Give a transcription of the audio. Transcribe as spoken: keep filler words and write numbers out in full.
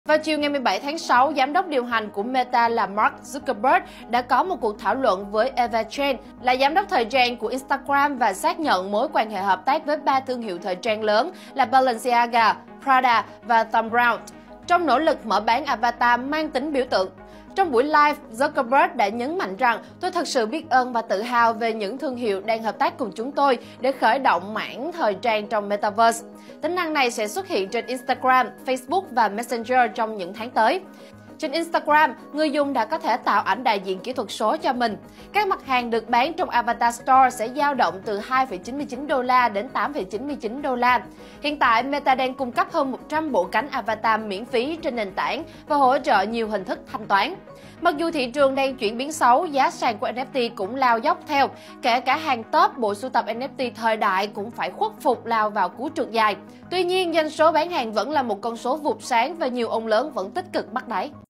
Vào chiều ngày mười bảy tháng sáu, giám đốc điều hành của Meta là Mark Zuckerberg đã có một cuộc thảo luận với Eva Chen, là giám đốc thời trang của Instagram, và xác nhận mối quan hệ hợp tác với ba thương hiệu thời trang lớn là Balenciaga, Prada và Thom Browne, trong nỗ lực mở bán avatar mang tính biểu tượng. Trong buổi live, Zuckerberg đã nhấn mạnh rằng: "Tôi thật sự biết ơn và tự hào về những thương hiệu đang hợp tác cùng chúng tôi để khởi động mảng thời trang trong Metaverse." Tính năng này sẽ xuất hiện trên Instagram, Facebook và Messenger trong những tháng tới. Trên Instagram, người dùng đã có thể tạo ảnh đại diện kỹ thuật số cho mình. Các mặt hàng được bán trong Avatar Store sẽ dao động từ hai phẩy chín mươi chín đô la đến tám phẩy chín mươi chín đô la. Hiện tại, Meta đang cung cấp hơn một trăm bộ cánh Avatar miễn phí trên nền tảng và hỗ trợ nhiều hình thức thanh toán. Mặc dù thị trường đang chuyển biến xấu, giá sàn của en ép tê cũng lao dốc theo. Kể cả hàng top bộ sưu tập en ép tê thời đại cũng phải khuất phục lao vào cú trượt dài. Tuy nhiên, doanh số bán hàng vẫn là một con số vụt sáng và nhiều ông lớn vẫn tích cực bắt đáy.